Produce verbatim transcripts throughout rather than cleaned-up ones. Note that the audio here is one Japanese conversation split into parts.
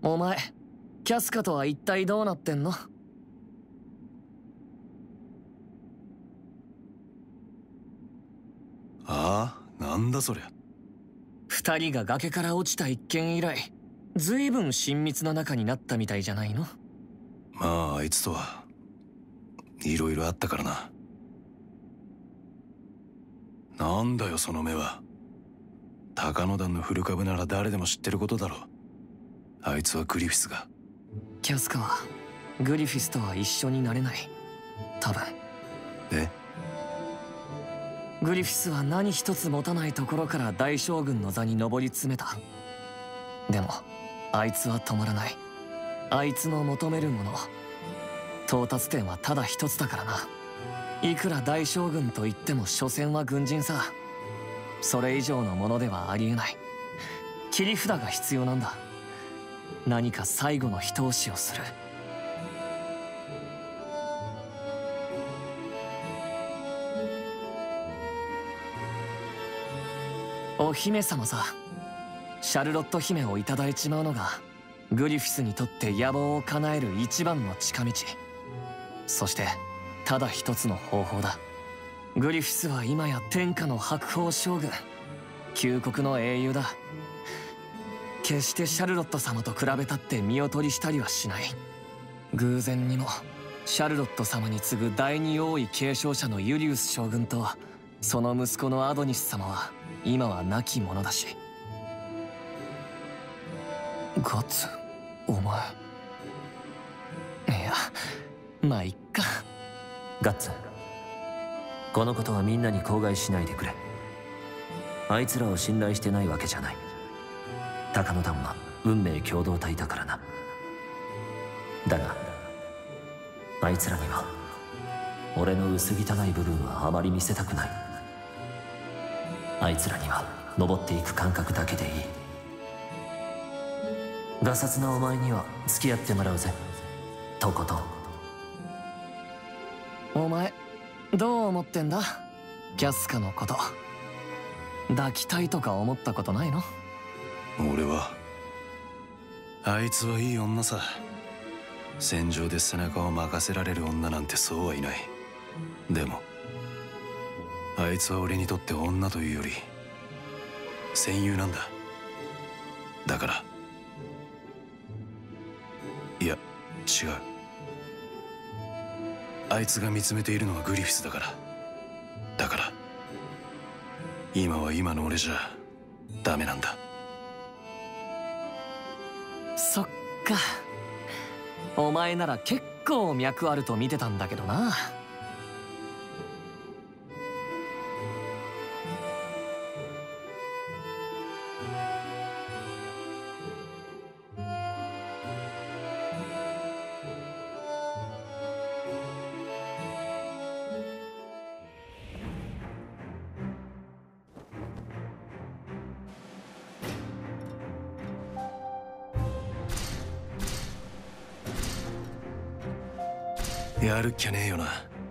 お前、キャスカとは一体どうなってんの？ ああ、なんだそりゃ。 二人が崖から落ちた一件以来、ずいぶん親密な仲になったみたいじゃないの？ まあ、あいつとはいろいろあったからな。なんだよその目は。高野団の古株なら誰でも知ってることだろう。あいつはグリフィスが。 キャスカはグリフィスとは一緒になれない、多分。 え？ グリフィスは何一つ持たないところから大将軍の座に上り詰めた。でもあいつは止まらない。あいつの求めるもの、到達点はただ一つだからな。いくら大将軍といっても所詮は軍人さ。それ以上のものではありえない。切り札が必要なんだ。何か最後の一押しをする。お姫様さ。シャルロット姫をいただいちまうのがグリフィスにとって野望を叶える一番の近道。そしてただ一つの方法だ。グリフィスは今や天下の白鳳将軍、旧国の英雄だ。決してシャルロット様と比べたって見劣りしたりはしない。偶然にもシャルロット様に次ぐ第二王位継承者のユリウス将軍とその息子のアドニス様は今は亡き者だし。ガッツ、お前。いや、まあいっか。 ガッツ、このことはみんなに口外しないでくれ。あいつらを信頼してないわけじゃない。高野団は運命共同体だからな。だがあいつらには俺の薄汚い部分はあまり見せたくない。あいつらには登っていく感覚だけでいい。ガサツなお前には付き合ってもらうぜ、とことん。 お前どう思ってんだ、キャスカのこと。抱きたいとか思ったことないの？ 俺はあいつはいい女さ。戦場で背中を任せられる女なんてそうはいない。でもあいつは俺にとって女というより戦友なんだ。だからいや違う、あいつが見つめているのはグリフィスだから。だから今は今の俺じゃダメなんだ。 そっか。お前なら結構脈あると見てたんだけどな。 やるっきゃねえよな。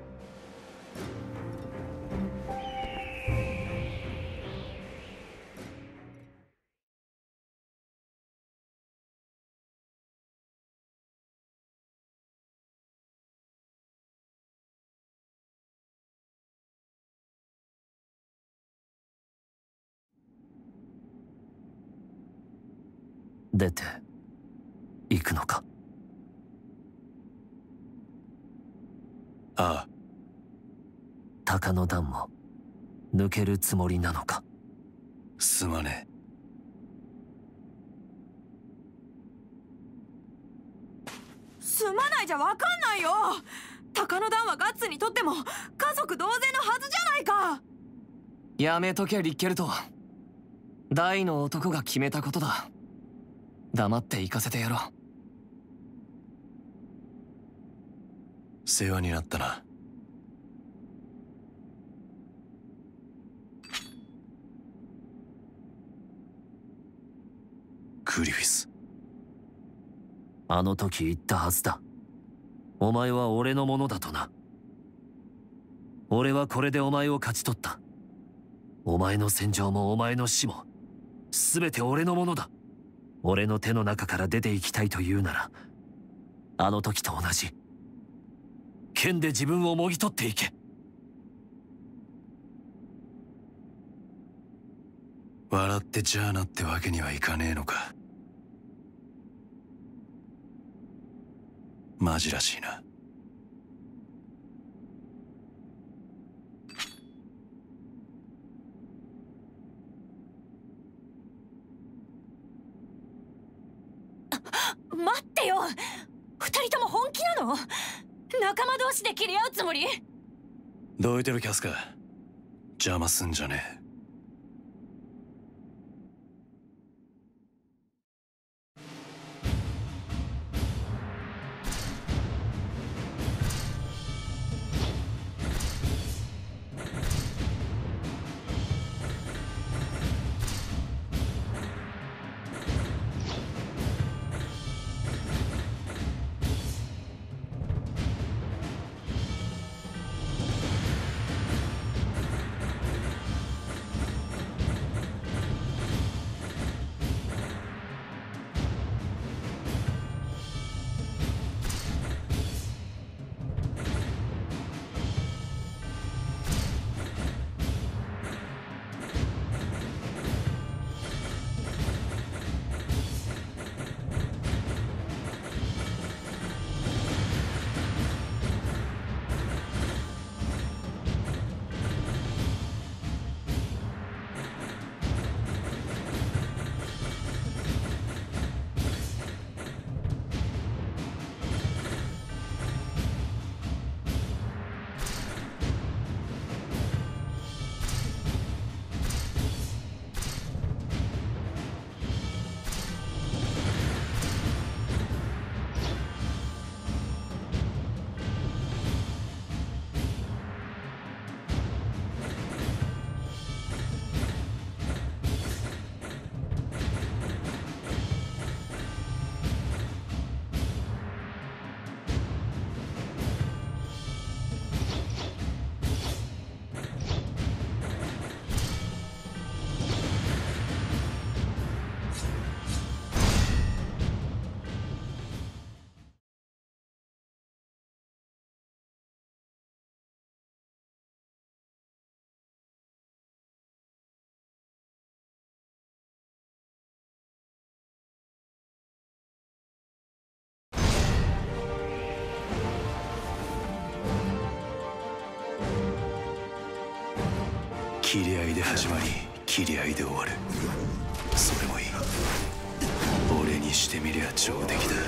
出て行くのか？ ああ。 高野団も抜けるつもりなのか？ すまねえ。すまないじゃわかんないよ。高野団はガッツにとっても家族同然のはずじゃないか。 やめとけリッケルト。大の男が決めたことだ。黙って行かせてやろう。 世話になったな。グリフィス。 あの時言ったはずだ。お前は俺のものだとな。俺はこれでお前を勝ち取った。お前の戦場もお前の死も全て俺のものだ。 俺の手の中から出ていきたいというなら、あの時と同じ剣で自分をもぎ取っていけ。 笑ってじゃあなってわけにはいかねえのか。マジらしいな。 待ってよ、二人とも本気なの？仲間同士で切り合うつもり？ どいてるキャスか。邪魔すんじゃねえ。切り合いで始まり切り合いで終わる。それもいい。俺にしてみりゃ上出来だ。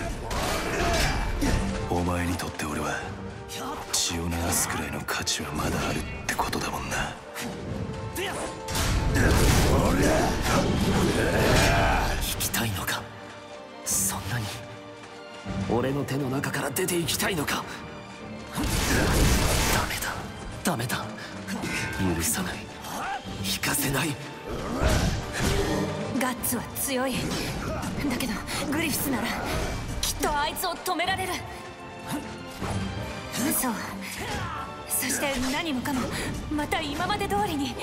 お前にとって俺は血を流すくらいの価値はまだあるってことだもんな。 引きたいのか。そんなに俺の手の中から出ていきたいのか。ダメだダメだ、許さない、引かせない。 ガッツは強い。だけどグリフィスならきっとあいつを止められる。そう、そして何もかもまた今まで通りに。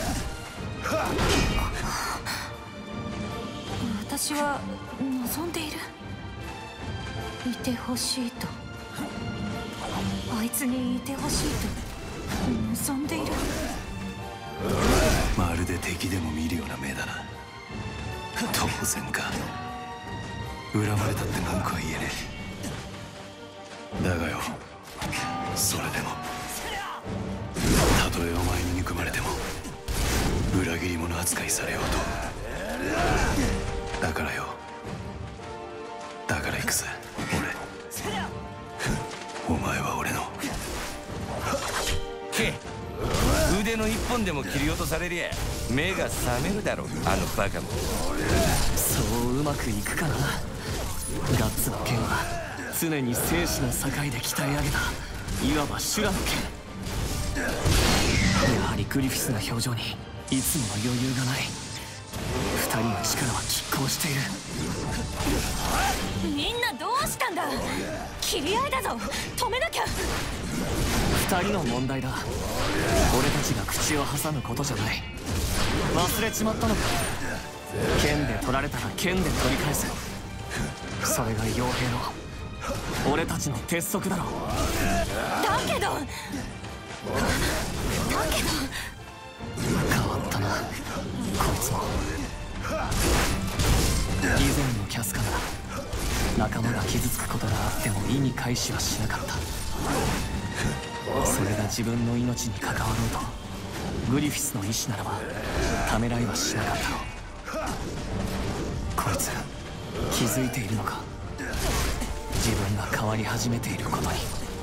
私は望んでいる。いてほしいと、あいつにいてほしいと望んでいる。 まるで敵でも見るような目だな。当然か。恨まれたって文句は言えねえ。だがよ、それでもたとえお前に憎まれても裏切り者扱いされようと。だからよ、だから行くぜ俺。お前は俺のけ腕の一本でも切り落とされりゃ目が覚めるだろ、あのバカも。 そううまくいくかな。ガッツの剣は常に生死の境で鍛え上げたいわば修羅の剣。やはりグリフィスの表情にいつもの余裕がない。二人の力は拮抗している。 みんなどうしたんだ。切り合いだぞ、止めなきゃ。 二人の問題だ。俺たちが口を挟むことじゃない。忘れちまったのか。 剣で取られたら剣で取り返す。それが傭兵の俺たちの鉄則だろ。 だけどだけど変わったなこいつも。以前のキャスカなら仲間が傷つくことがあっても意に介しはしなかった。それが自分の命に関わろうとグリフィスの意志ならばためらいはしなかったろう。こいつ気づいているのか、自分が変わり始めていることに。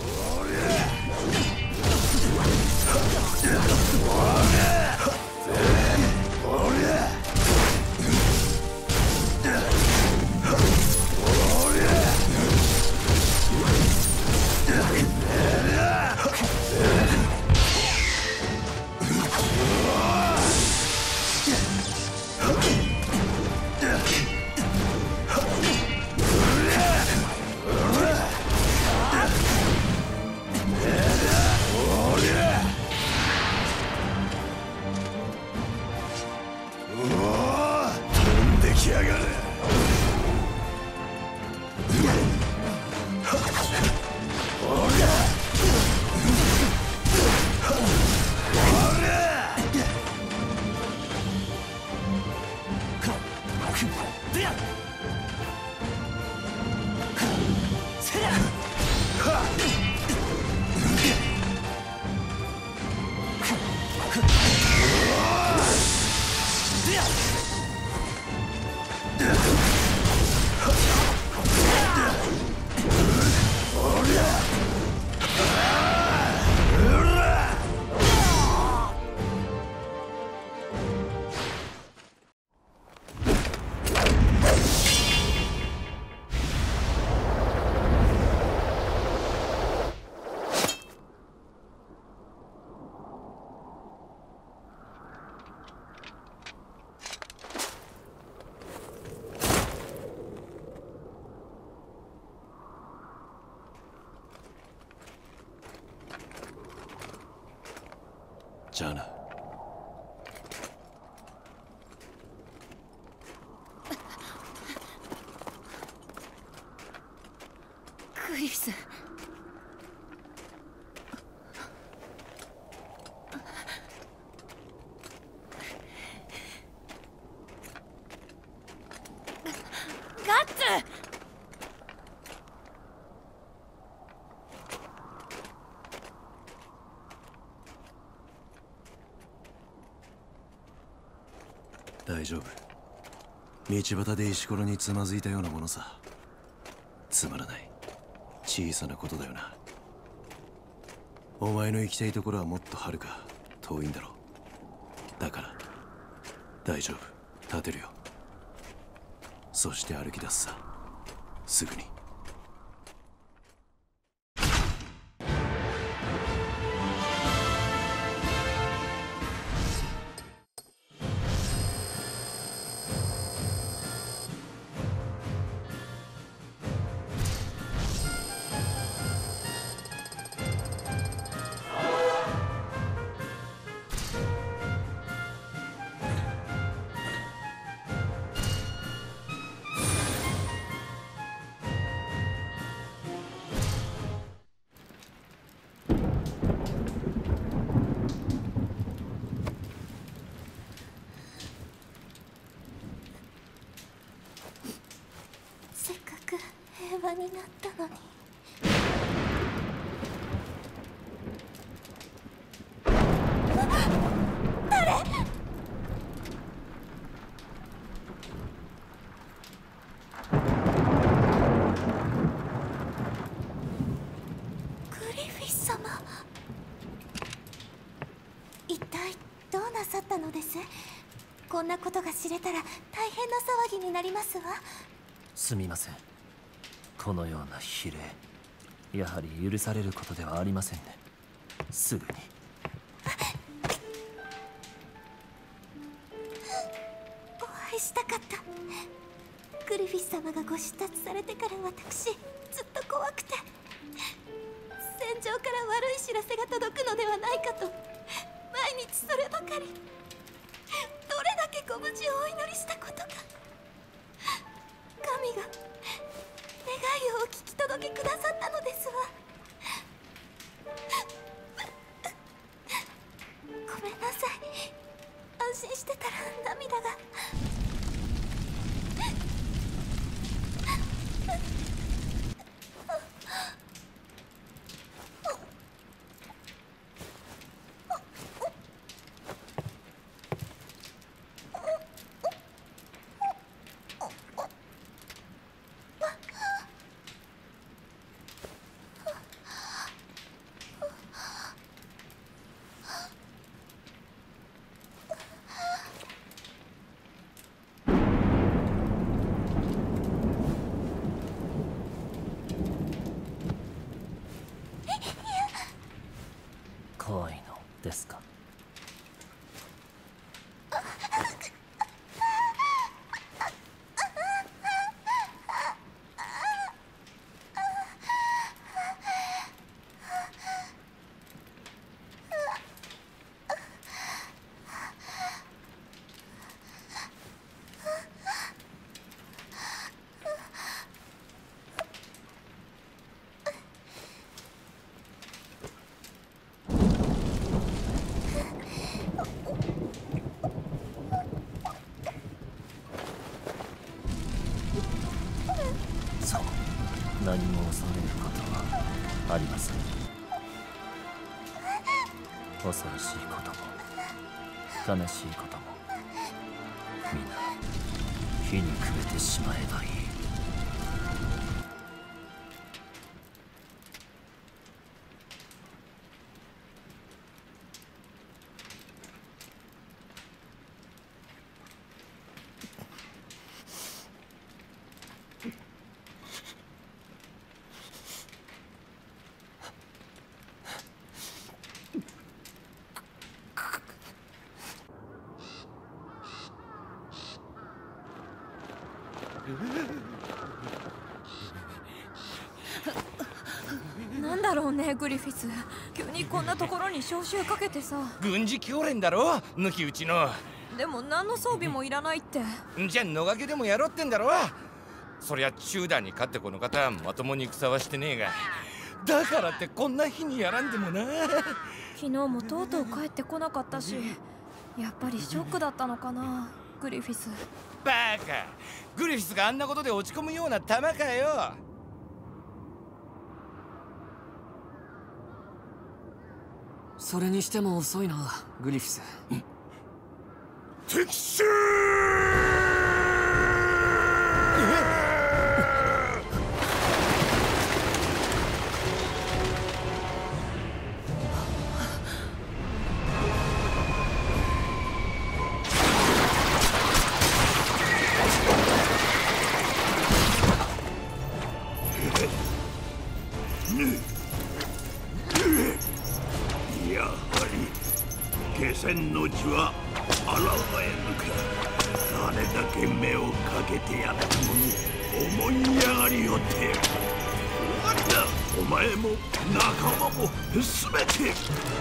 じゃあな。 グリフィス。ガッツ。 大丈夫。道端で石ころにつまずいたようなものさ。つまらない小さなことだよな。お前の行きたいところはもっとはるか遠いんだろう。だから大丈夫、立てるよ。そして歩き出すさ、すぐに。 平和になったのに。誰？グリフィス様。一体どうなさったのです？こんなことが知れたら大変な騒ぎになりますわ。 すみません。このような非礼、やはり許されることではありませんね。すぐに。 お会いしたかった。グリフィス様がご出立されてから私ずっと怖くて、戦場から悪い知らせが届くのではないかと毎日そればかり。どれだけご無事をお祈りしたことか。 届けくださったのですわ。ごめんなさい。安心してたら涙が。 怖いのですか？そう、何も恐れることはありません。恐ろしいことも悲しいことも皆火にくべてしまえばいい。 なんだろうね、グリフィス。急にこんなところに招集かけてさ。 軍事教練だろ、抜き打ちの。 でも何の装備もいらないって。 じゃあ野掛けでもやろうってんだろ。そりゃ中団に勝ってこの方まともに戦はしてねえが、だからってこんな日にやらんでもな。 昨日もとうとう帰ってこなかったし、やっぱりショックだったのかな、グリフィス。 バカ、グリフィスがあんなことで落ち込むような玉かよ。 それにしても遅いな、グリフィス。 敵襲！やはり下船の地は現れぬか。誰だけ目をかけてやっても思い上がりよってわだ。お前も仲間も全て。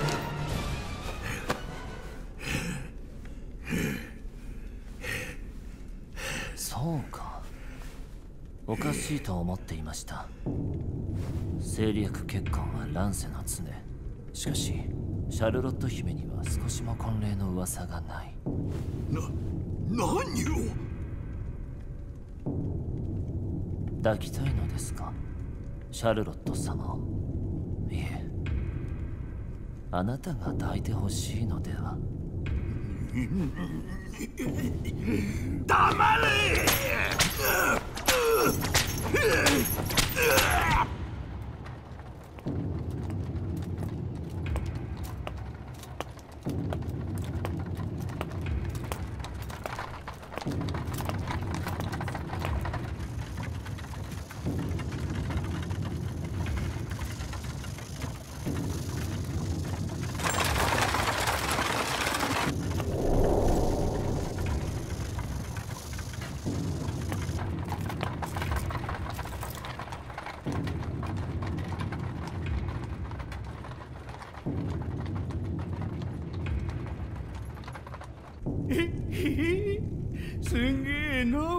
そうか、おかしいと思っていました。政略結婚は乱世の常。しかしシャルロット姫には少しも婚礼の噂がない。 な、何を？ 抱きたいのですか、シャルロット様を。いえ、あなたが抱いてほしいのでは。 黙れ！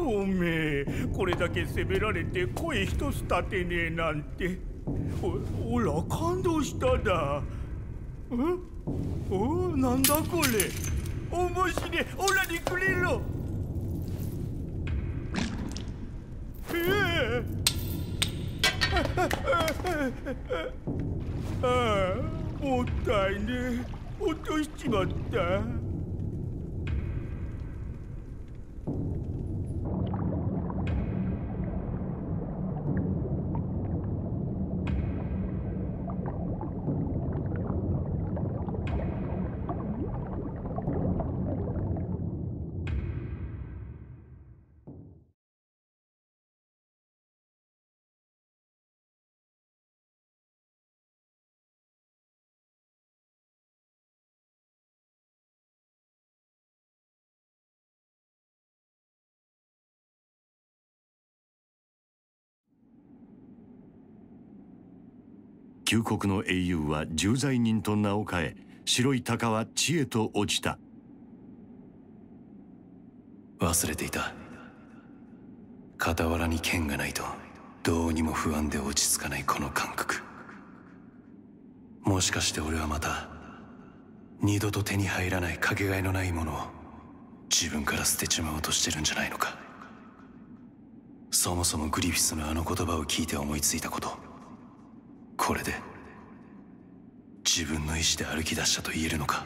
おめえ、これだけ責められて声一つ立てねえなんて。お、おら感動しただ。ん？お、なんだこれ。おもしれ、おらにくれろ。ええ。ああ、もったいねえ。落としちまった。 旧国の英雄は重罪人と名を変え、白い鷹は地へと落ちた。 忘れていた。傍らに剣がないとどうにも不安で落ち着かないこの感覚。もしかして俺はまた二度と手に入らないかけがえのないものを自分から捨てちまおうとしてるんじゃないのか。そもそもグリフィスのあの言葉を聞いて思いついたこと、これで自分の意志で歩き出したと言えるのか。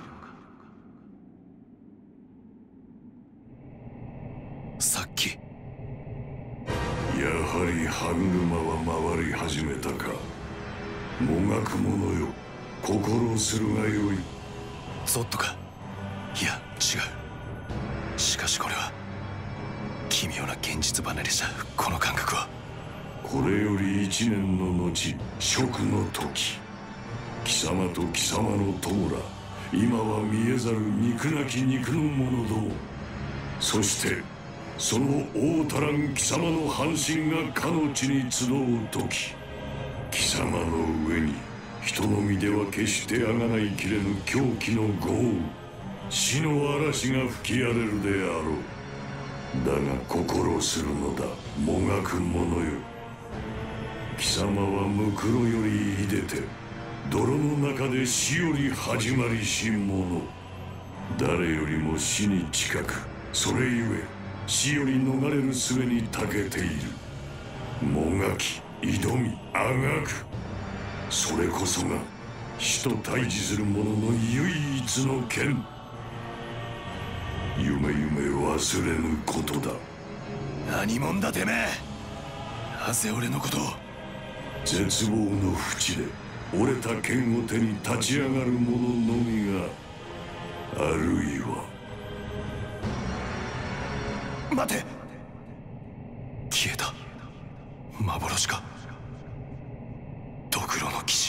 さっき、 やはり歯車は回り始めたか。もがく者よ、心をするがよい。 ゾッとか。いや違う。しかしこれは奇妙な現実離れしたこの感覚は。 これより一年の後、蜀の時、貴様と貴様の友ら、今は見えざる肉なき肉の者ども、そしてその大足らん貴様の半身がかの地に集う時、貴様の上に人の身では決してあがないきれぬ狂気の豪雨、死の嵐が吹き荒れるであろう。だが心するのだ、もがく者よ。貴様はムクロより出て、泥の中で死より始まりし者。誰よりも死に近く、それゆえ死より逃れる術に長けている。もがき、挑み、あがく、それこそが死と対峙する者の唯一の剣。夢夢忘れぬことだ。 何者だてめえ。なぜ俺のことを。 絶望の淵で折れた剣を手に立ち上がる者のみが、あるいは。 待て。消えた。幻か。ドクロの騎士。